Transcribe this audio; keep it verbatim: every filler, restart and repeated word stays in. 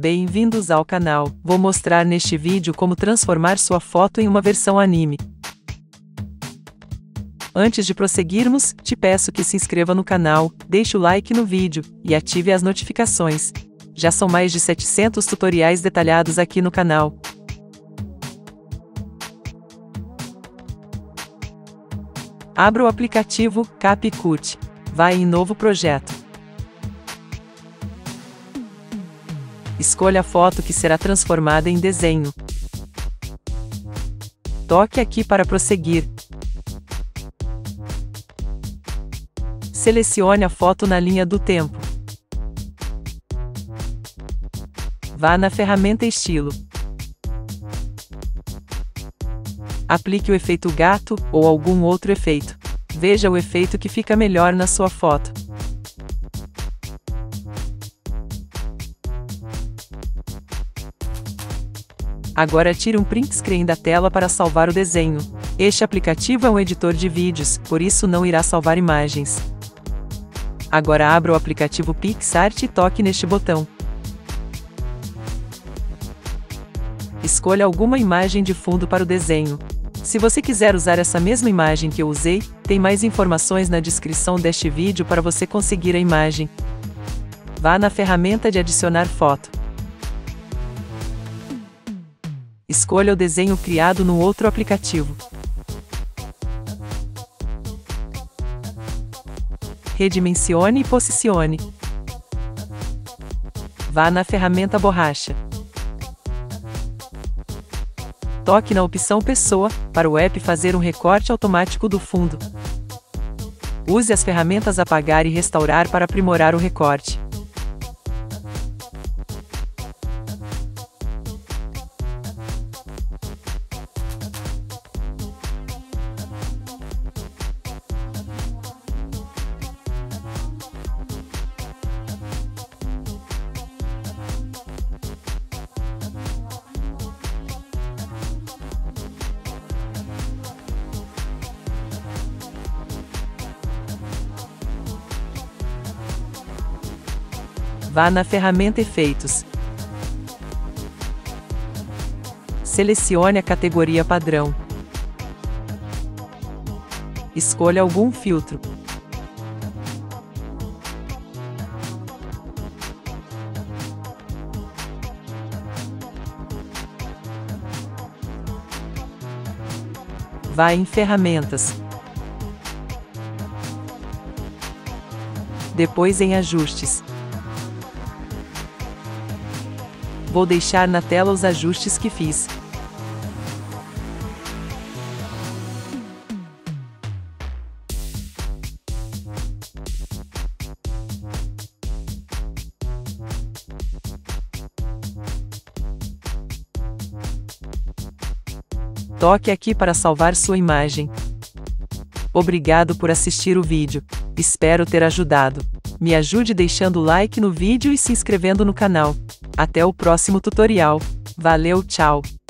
Bem-vindos ao canal. Vou mostrar neste vídeo como transformar sua foto em uma versão anime. Antes de prosseguirmos, te peço que se inscreva no canal, deixe o like no vídeo e ative as notificações. Já são mais de setecentos tutoriais detalhados aqui no canal. Abra o aplicativo CapCut. Vá em novo projeto. Escolha a foto que será transformada em desenho. Toque aqui para prosseguir. Selecione a foto na linha do tempo. Vá na ferramenta Estilo. Aplique o efeito gato ou algum outro efeito. Veja o efeito que fica melhor na sua foto. Agora tire um print screen da tela para salvar o desenho. Este aplicativo é um editor de vídeos, por isso não irá salvar imagens. Agora abra o aplicativo PixArt e toque neste botão. Escolha alguma imagem de fundo para o desenho. Se você quiser usar essa mesma imagem que eu usei, tem mais informações na descrição deste vídeo para você conseguir a imagem. Vá na ferramenta de adicionar foto. Escolha o desenho criado no outro aplicativo. Redimensione e posicione. Vá na ferramenta Borracha. Toque na opção Pessoa, para o app fazer um recorte automático do fundo. Use as ferramentas Apagar e Restaurar para aprimorar o recorte. Vá na ferramenta Efeitos. Selecione a categoria Padrão. Escolha algum filtro. Vá em Ferramentas. Depois em Ajustes. Vou deixar na tela os ajustes que fiz. Toque aqui para salvar sua imagem. Obrigado por assistir o vídeo. Espero ter ajudado. Me ajude deixando o like no vídeo e se inscrevendo no canal. Até o próximo tutorial. Valeu, tchau!